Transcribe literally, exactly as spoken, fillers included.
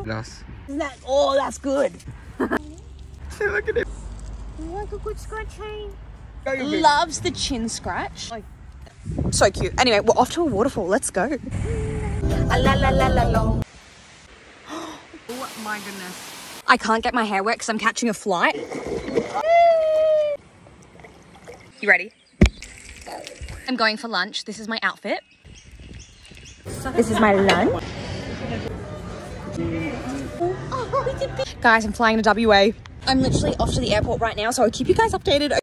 Glass. Isn't that? Oh, that's good. So look at it. Like a good scratching. Loves the chin scratch. Like, so cute. Anyway, we're off to a waterfall. Let's go. La la la la la. Oh my goodness. I can't get my hair wet because I'm catching a flight. You ready? I'm going for lunch. This is my outfit. This is my lunch. Guys, I'm flying to W A. I'm literally off to the airport right now, so I'll keep you guys updated.